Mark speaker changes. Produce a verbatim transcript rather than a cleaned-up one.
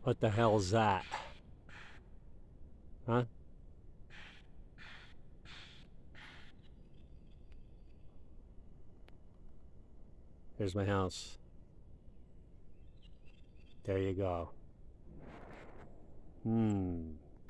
Speaker 1: What the hell's that? Huh? Here's my house. There you go. Hmm.